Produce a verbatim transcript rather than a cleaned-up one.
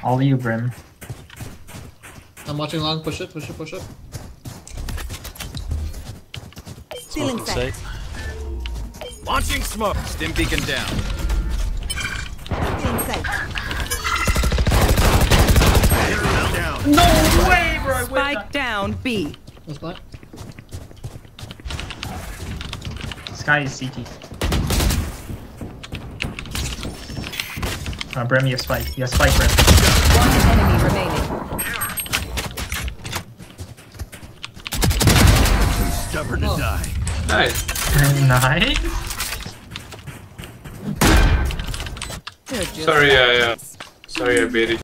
All you, Brim. I'm watching long. Push it, push it, push it. Stealing sight. Launching smoke. Stim beacon down. Stealing sight. Down. No way, bro! Spike down B. That's black. Sky is C T. Uh, Brim, you have spike. You have spike, Brim. One enemy remaining. Stubborn to Oh. die. Nice. Nice. You're just Sorry, I, uh, sorry I baited you.